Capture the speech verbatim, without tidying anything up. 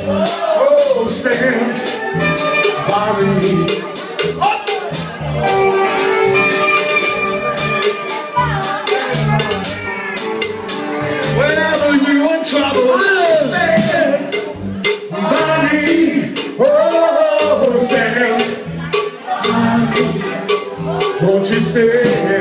Oh, stand by me. Whenever you're in trouble, stand by me. Oh, stand by me. Won't you stay?